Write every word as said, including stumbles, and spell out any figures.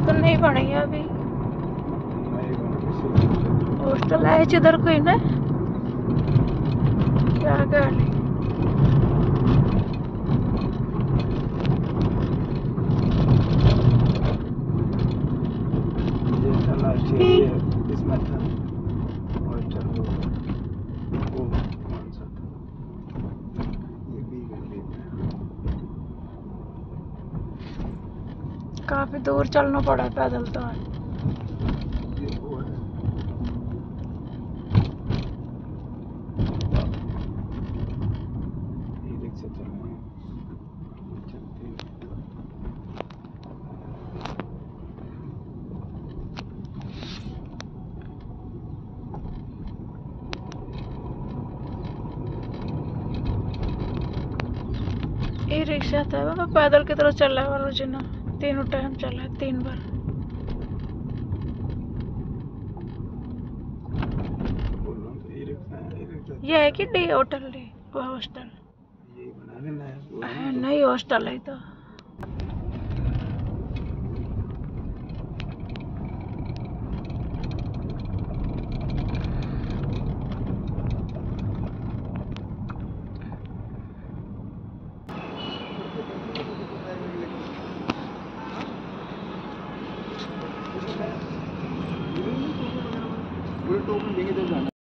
तो नहीं बनी है अभी। हॉस्टल है इधर कोई ना क्या गाली इसमें था और चलो वो कौन सा था ये भी गली में काफी दूर चलना पड़ा पैदल तो ये वो है ये रिक्शा चल रहे हैं चलते हैं। ये रिक्शा था बाबा पैदल की तरफ चला है रोज ना तीनों टाइम चला है तीन बार। बोल रहा हूँ तो ये रिक्शा है ये रिक्शा ये है कि डी होटल डी वो हॉस्टल यही बना लेना है वो है ना तो नहीं हॉस्टल है तो टोकन देंगे तो जाना।